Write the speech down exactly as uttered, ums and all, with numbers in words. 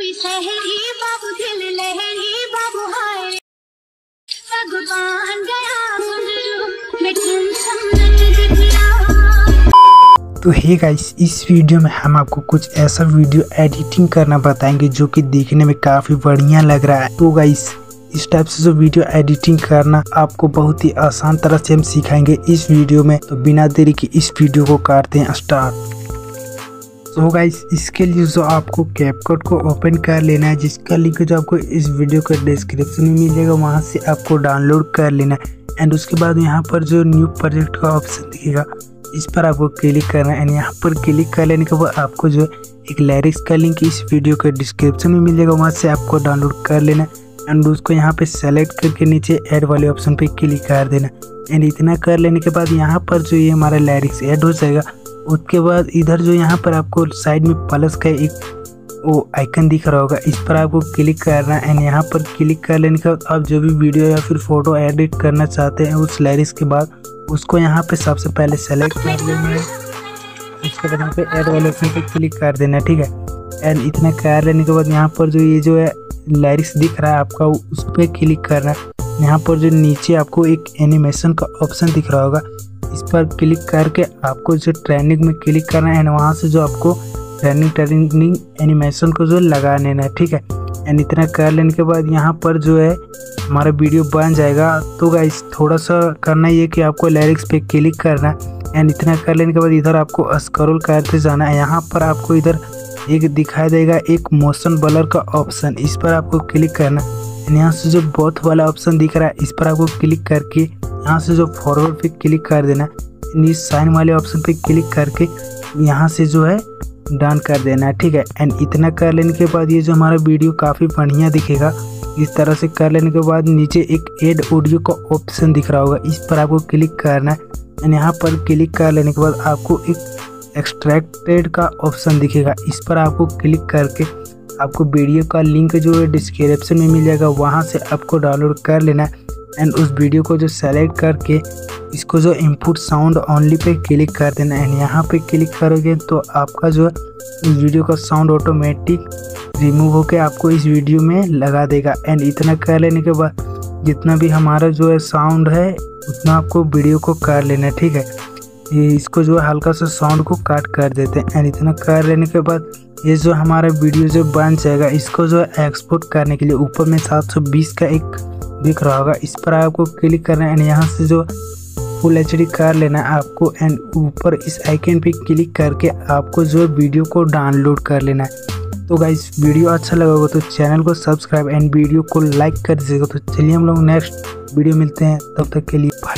कोई सहरी बाबू दिल लहरी बाबू हाय भगवान गया मैं तो हे गाइस, इस वीडियो में हम आपको कुछ ऐसा वीडियो एडिटिंग करना बताएंगे जो कि देखने में काफ़ी बढ़िया लग रहा है। तो गाइस, इस टाइप से जो वीडियो एडिटिंग करना आपको बहुत ही आसान तरह से हम सिखाएंगे इस वीडियो में। तो बिना देरी के इस वीडियो को करते हैं स्टार्ट। तो गाइस, इसके लिए जो आपको कैपकट को ओपन कर लेना है, जिसका लिंक जो आपको इस वीडियो के डिस्क्रिप्शन में मिलेगा, वहां से आपको डाउनलोड कर लेना है। एंड उसके बाद यहाँ पर जो न्यू प्रोजेक्ट का ऑप्शन दिखेगा, इस पर आपको क्लिक करना है। एंड यहाँ पर क्लिक कर लेने के बाद आपको जो एक लिरिक्स का लिंक इस वीडियो के डिस्क्रिप्शन में मिलेगा, वहाँ से आपको डाउनलोड कर लेना है। एंड उसको यहाँ पे सेलेक्ट करके नीचे ऐड वाले ऑप्शन पे क्लिक कर देना। एंड इतना कर लेने के बाद यहाँ पर जो ये हमारा लिरिक्स ऐड हो जाएगा। उसके बाद इधर जो यहाँ पर आपको साइड में प्लस का एक वो आइकन दिख रहा होगा, इस पर आपको क्लिक करना है। एंड यहाँ पर क्लिक कर लेने के बाद आप जो भी वीडियो या फिर फोटो एडिट करना चाहते हैं उस लिरिक्स के बाद उसको यहाँ पे सबसे पहले सेलेक्ट कर लेना है। उसके बाद यहाँ पे ऐड वाले ऑप्शन पे क्लिक कर देना है, ठीक है। एंड इतना कर लेने के बाद यहाँ पर जो ये जो है लिरिक्स दिख रहा है आपका, उस पर क्लिक करना है। यहाँ पर जो नीचे आपको एक एनिमेशन का ऑप्शन दिख रहा होगा, इस पर क्लिक करके आपको जो ट्रेंडिंग में क्लिक करना है। एंड वहाँ से जो आपको ट्रेंडिंग ट्रेंडिंग एनिमेशन को जो लगा लेना है, ठीक है। एंड इतना कर लेने के बाद यहाँ पर जो है हमारा वीडियो बन जाएगा। तो गाइस, थोड़ा सा करना ये कि आपको लिरिक्स पे क्लिक करना है। एंड इतना कर लेने के बाद इधर आपको स्क्रॉल करते जाना है। यहाँ पर आपको इधर एक दिखाई देगा एक मोशन ब्लर का ऑप्शन, इस पर आपको क्लिक करना है। यहाँ से जो बोथ वाला ऑप्शन दिख रहा है, इस पर आपको क्लिक करके यहाँ से जो फॉरवर्ड पे क्लिक कर देना है। इस साइन वाले ऑप्शन पे क्लिक करके यहाँ से जो है डन कर देना है, ठीक है। एंड इतना कर लेने के बाद ये जो हमारा वीडियो काफ़ी बढ़िया दिखेगा। इस तरह से कर लेने के बाद नीचे एक ऐड ऑडियो का ऑप्शन दिख रहा होगा, इस पर आपको क्लिक करना है। एंड यहाँ पर क्लिक कर लेने के बाद आपको एक एक्सट्रैक्टेड का ऑप्शन दिखेगा, इस पर आपको क्लिक करके आपको वीडियो का लिंक जो है डिस्क्रिप्शन में मिल जाएगा, वहाँ से आपको डाउनलोड कर लेना है। एंड उस वीडियो को जो सेलेक्ट करके इसको जो इनपुट साउंड ओनली पे क्लिक कर देना है। एंड यहाँ पे क्लिक करोगे तो आपका जो वीडियो का साउंड ऑटोमेटिक रिमूव होकर आपको इस वीडियो में लगा देगा। एंड इतना कर लेने के बाद जितना भी हमारा जो है साउंड है उतना आपको वीडियो को कर लेना है, ठीक है। ये इसको जो है हल्का सा साउंड को काट कर देते हैं। एंड इतना कर लेने के बाद ये जो हमारा वीडियो जो बन जाएगा, इसको जो है एक्सपोर्ट करने के लिए ऊपर में सात सौ बीस का एक दिख रहा होगा, इस पर आपको क्लिक करना है। एंड यहाँ से जो फुल एच डी कर लेना है आपको। एंड ऊपर इस आइकन पे क्लिक करके आपको जो वीडियो को डाउनलोड कर लेना है। तो गाइस, वीडियो अच्छा लगा होगा तो चैनल को सब्सक्राइब एंड वीडियो को लाइक कर दीजिएगा। तो चलिए हम लोग नेक्स्ट वीडियो मिलते हैं, तब तक के लिए बाय।